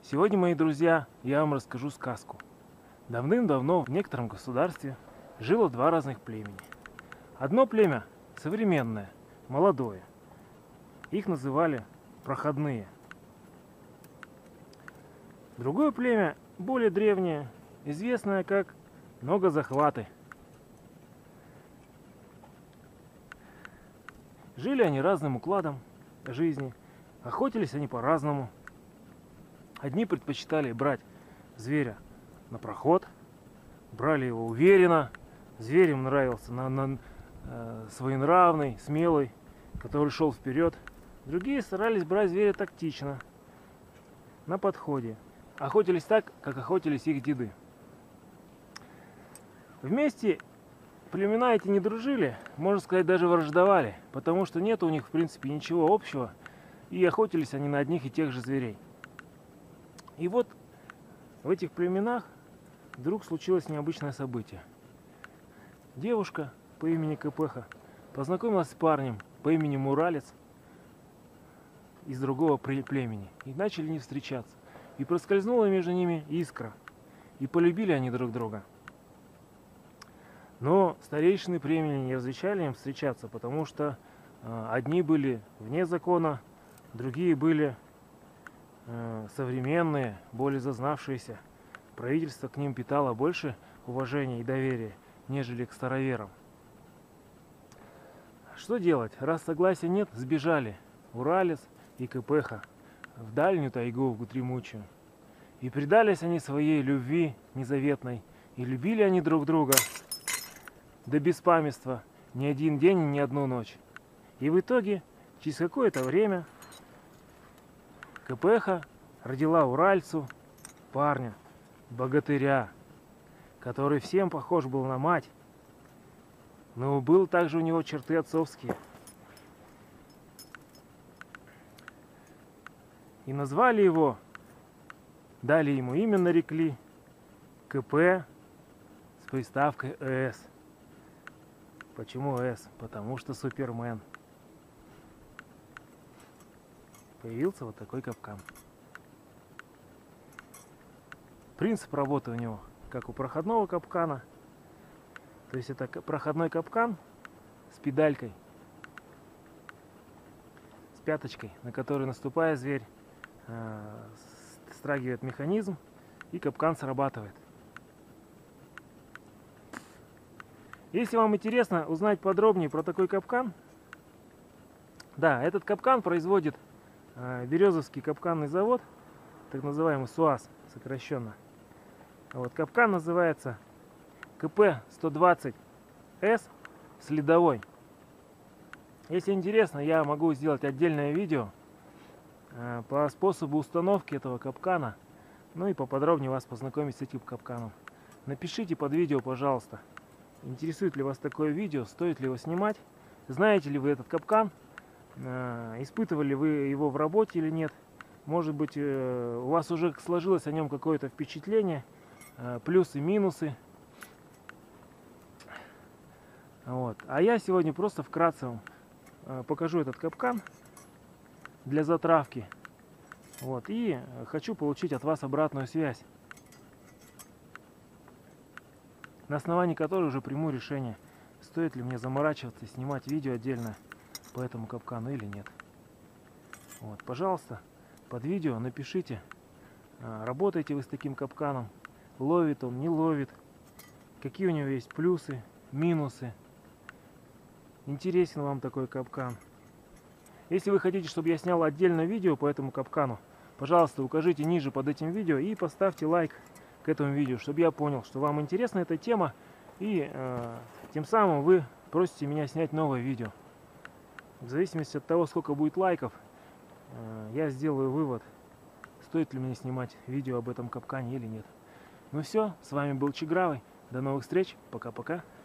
Сегодня, мои друзья, я вам расскажу сказку. Давным-давно в некотором государстве жило два разных племени. Одно племя современное, молодое. Их называли проходные. Другое племя более древнее, известное как многозахваты. Жили они разным укладом жизни, охотились они по-разному. Одни предпочитали брать зверя на проход, брали его уверенно, зверь им нравился своенравный, смелый, который шел вперед. Другие старались брать зверя тактично, на подходе. Охотились так, как охотились их деды. Вместе племена эти не дружили, можно сказать, даже враждовали, потому что нет у них в принципе ничего общего, и охотились они на одних и тех же зверей. И вот в этих племенах вдруг случилось необычное событие. Девушка по имени Капеха познакомилась с парнем по имени Муралец из другого племени, и начали они встречаться. И проскользнула между ними искра, и полюбили они друг друга. Но старейшины племени не разрешали им встречаться, потому что одни были вне закона, другие были современные, более зазнавшиеся. Правительство к ним питало больше уважения и доверия, нежели к староверам. Что делать? Раз согласия нет, сбежали Уралец и Капеха в дальнюю тайгу, в дремучую. И предались они своей любви незаветной, и любили они друг друга до беспамятства ни один день и ни одну ночь. И в итоге, через какое-то время, Капеха родила Уральцу парня, богатыря, который всем похож был на мать, но был также у него черты отцовские. И назвали его, дали ему имя, нарекли КП с приставкой «С». Почему «С»? Потому что Супермен. Появился вот такой капкан. Принцип работы у него как у проходного капкана. То есть это проходной капкан с педалькой, с пяточкой, на которую, наступая, зверь страгивает механизм, и капкан срабатывает. Если вам интересно узнать подробнее про такой капкан, да, этот капкан производит Березовский капканный завод, так называемый СУАЗ сокращенно. Вот, капкан называется КП-120С следовой. Если интересно, я могу сделать отдельное видео по способу установки этого капкана, ну и поподробнее вас познакомить с этим капканом. Напишите под видео, пожалуйста, интересует ли вас такое видео, стоит ли его снимать, знаете ли вы этот капкан, испытывали вы его в работе или нет, может быть у вас уже сложилось о нем какое-то впечатление, плюсы, минусы. Вот. А я сегодня просто вкратце вам покажу этот капкан для затравки. Вот. И хочу получить от вас обратную связь, на основании которой уже приму решение, стоит ли мне заморачиваться и снимать видео отдельно по этому капкану или нет. Вот. Пожалуйста, под видео напишите, работаете вы с таким капканом, ловит он, не ловит, какие у него есть плюсы, минусы, интересен вам такой капкан. Если вы хотите, чтобы я снял отдельное видео по этому капкану, пожалуйста, укажите ниже под этим видео и поставьте лайк к этому видео, чтобы я понял, что вам интересна эта тема, и тем самым вы просите меня снять новое видео. В зависимости от того, сколько будет лайков, я сделаю вывод, стоит ли мне снимать видео об этом капкане или нет. Ну все, с вами был Чигравый. До новых встреч. Пока-пока.